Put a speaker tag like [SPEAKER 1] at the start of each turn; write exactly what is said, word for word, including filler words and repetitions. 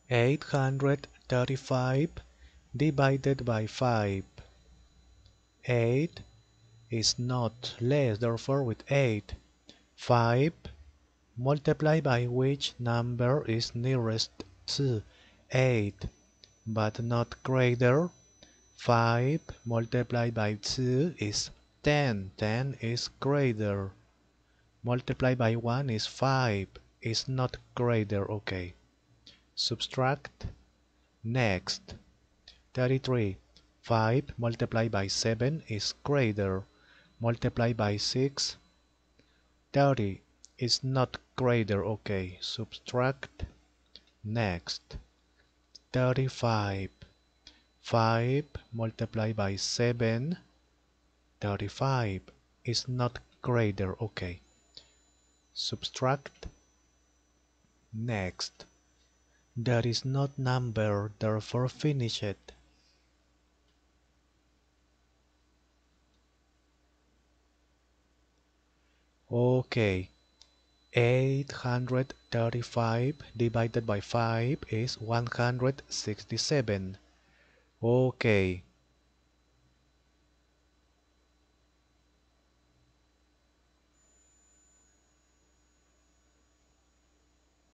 [SPEAKER 1] eight hundred thirty-five divided by five. eight is not less, therefore with eight. five multiplied by which number is nearest to eight, but not greater. five multiplied by two is ten. ten is greater. Multiplied by one is five. Is not greater. Okay. Subtract. Next. thirty-three. five multiplied by seven is greater. Multiplied by six. thirty is not greater. Okay. Subtract. Next. thirty-five. five multiplied by seven. thirty-five is not greater. Okay. Subtract. Next. There is not number, therefore finish it. Okay. eight hundred thirty-five divided by five is one hundred sixty-seven. Okay.